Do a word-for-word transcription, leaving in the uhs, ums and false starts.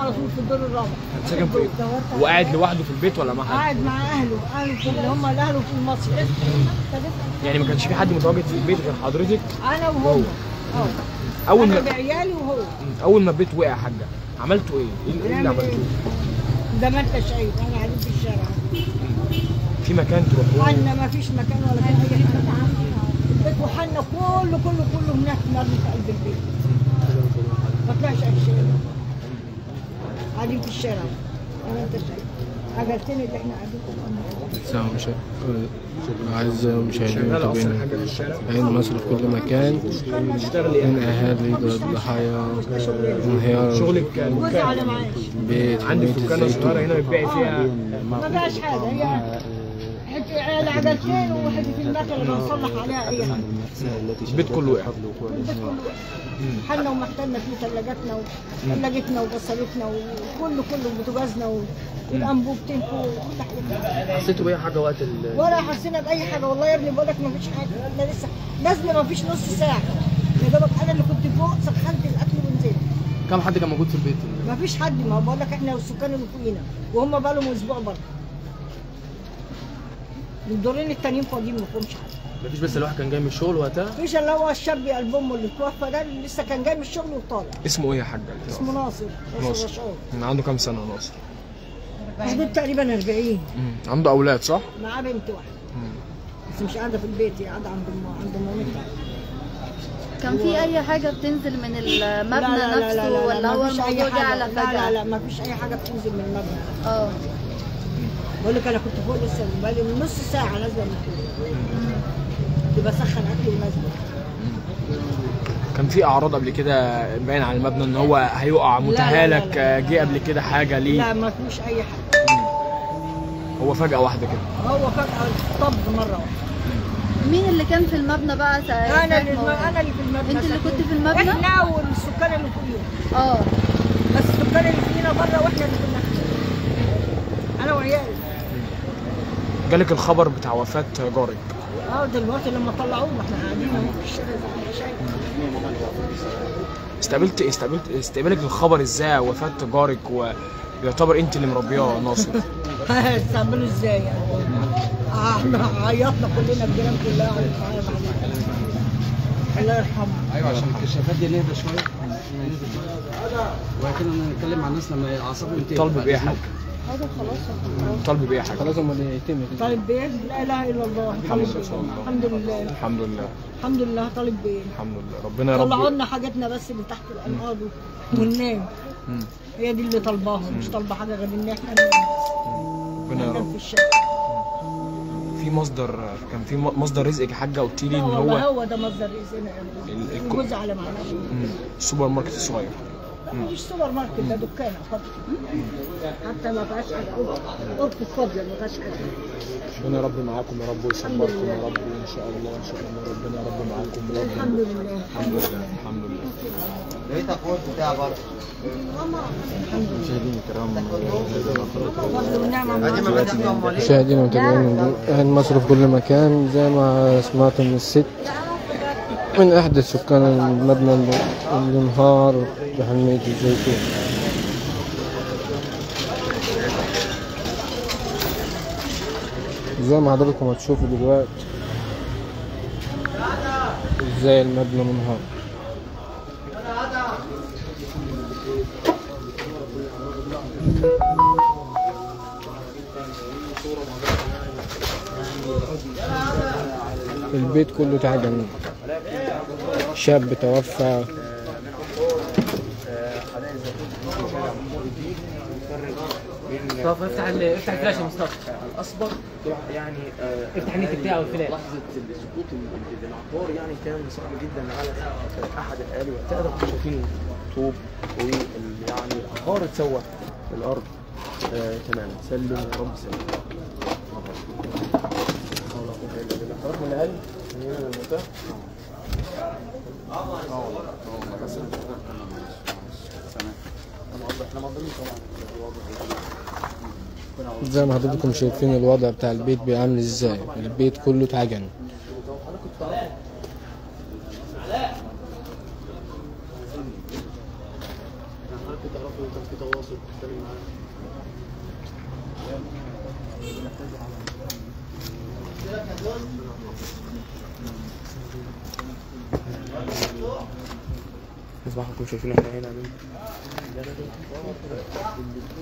على طول في الدور الرابع. ساكن في ايه؟ وقاعد لوحده في البيت ولا مع حد؟ قاعد مع اهله، اهله اللي هم اهله في المصيف. يعني ما كانش في حد متواجد في البيت غير حضرتك؟ انا وهو. اه اول ما انا بعيالي وهو. اول ما البيت وقع يا حاجه عملتوا ايه؟ ايه اللي عملتوه؟ ده ما انت شايف انا قاعدين في الشارع. في مكان تروحوه؟ حنا ما فيش مكان ولا كان اي حاجه. البيت وحنا كله كله كله هناك مرمي في قلب البيت. ما طلعش اي شيء. قاعدين في الشارع. انا انت شايف. عجلتني اللي احنا قاعدين سلام مش أعزائي المشاهدين المتابعين عين مصر في كل مكان من أهالي الضحايا انهيار شغلك بيت عندك دكانه صغيره هنا بتبيعي فيها؟ ما فيهاش حاجه هي العجلتين وواحد في المكنه اللي بنصلح عليها اي حاجه. البيت كله وقع؟ البيت كله وقع. حنا ومحتلنا فيه ثلاجتنا وثلاجتنا وغسالتنا وكله كله بوتاجازنا والانبوبتين وكل حاجه. حسيتوا باي حاجه وقت ال ولا حسينا باي حاجه والله يا ابني بقول لك ما فيش حاجه. انا لسه نازله ما فيش نص ساعه يا دوبك انا اللي كنت فوق سخنت الاكل ونزلت. كم حد كان موجود في البيت؟ ما فيش حد، ما بقول لك احنا والسكان اللي فوقينا وهم بقى لهم اسبوع برضه. الدورين التانيين فاضيين ما فيهمش حد. مفيش بس الواحد كان جاي من الشغل وقتها؟ مفيش الا هو الشاب قلب امه اللي توفى ده اللي لسه كان جاي من الشغل وطالع. اسمه ايه يا حاجه؟ اسمه ناصر. ناصر رشاد. عنده كام سنه ناصر؟ حدود تقريبا أربعين. امم عنده اولاد صح؟ معاه بنت واحده. امم بس مش قاعده في البيت، هي قاعده عند عند مامتها. كان في اي حاجه بتنزل من المبنى لا لا لا نفسه لا لا لا ولا هو الموضوع جه على فجأة؟ لا لا لا ما فيش اي حاجه بتنزل من المبنى. اه بقول لك انا كنت فوق لسه بقالي نص ساعه نازله من فوق. كنت بسخن اكل ونازله. كان في اعراض قبل كده باين على المبنى ان هو هيقع متهالك؟ جه قبل كده حاجه ليه؟ لا ما فيش اي حاجه. هو فجأة واحده كده؟ هو فجأة طب مره واحده. مين اللي كان في المبنى بقى ساعتها؟ انا اللي انا اللي في المبنى. انت اللي كنت في المبنى؟ احنا والسكان اللي فوقينا. اه بس السكان اللي فوقينا بره واحنا اللي كنا انا وعيالي. جالك الخبر بتاع وفاه جارك؟ اه دلوقتي لما طلعوه ما احنا قاعدين اهو في الشارع زي ما انت شايف. استقبلت استقبلت استقبالك للخبر ازاي وفاه جارك ويعتبر انت اللي مربياه ناصر؟ استقبلوا ازاي يعني؟ احنا عيطنا كلنا الجيران كلها عيطت عليه. الله يرحمه. ايوه عشان الكشافات دي نهدى شويه وكده نتكلم مع الناس لما اعصابهم تهدى. طالب بايه يا حاج؟ هذا خلاص طالب بايه يا حاج؟ خلاص امال يتم طالب بايه؟ لا اله الا الله. طالب الحمد لله. الحمد لله. الحمد لله. طالب بايه؟ الحمد لله. ربنا يا رب طلعوا لنا حاجاتنا بس اللي تحت الانقاض وننام. هي دي اللي طالباها، مش طالبه حاجه غير ان احنا ننام. ربنا يا رب. في الشارع. في مصدر كان في مصدر رزقك يا حاجه قلت لي ان هو هو ده مصدر رزقنا يا ابني. الجزء على معناه. السوبر ماركت الصغير. مش سوبر ماركت ده دكان فاضي. حتى ما فيهاش حاجه. اوضه فاضيه ما فيهاش حاجه. ربنا يا رب معاكم يا رب ويصبركم يا رب ان شاء الله ان شاء الله. ربنا يا رب معاكم يا رب. الحمد لله. الحمد لله. الحمد لله. لقيت اخوات بتاع برضه. مشاهدينا الكرام مشاهدينا ومتابعينا أهل مصر في كل مكان زي ما سمعتم من الست من احدى سكان المبنى اللي انهار بحلمية الزيتون. زي ما حضراتكم هتشوفوا دلوقتي ازاي المبنى منهار. البيت كله اتعجن. شاب توفى. مصطفى افتح افتح الفلاش يا مصطفى. الاصبر يعني افتح النت بتاعه الفلاش. لحظه سقوط العقار يعني كان صعب جدا على احد الاهالي وقتها. كنا شايفين طوب ويعني العقار اتسوى الارض آه تماما. سلم يا رب سلم. خلاص من الاهالي من الموتى. اه والله اه والله بس احنا مقدرين طبعا. زي ما حضراتكم شايفين الوضع بتاع البيت بيعمل ازاي. البيت كله اتعجن. تعرفوا وكان في تواصل بتتكلم معاه. مصباحكم شايفين احنا هنا مين؟